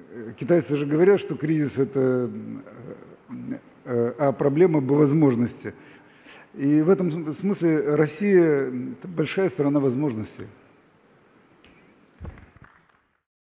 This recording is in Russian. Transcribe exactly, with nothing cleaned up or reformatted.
китайцы же говорят, что кризис – это, а проблема – возможности. И в этом смысле Россия – это большая страна возможностей.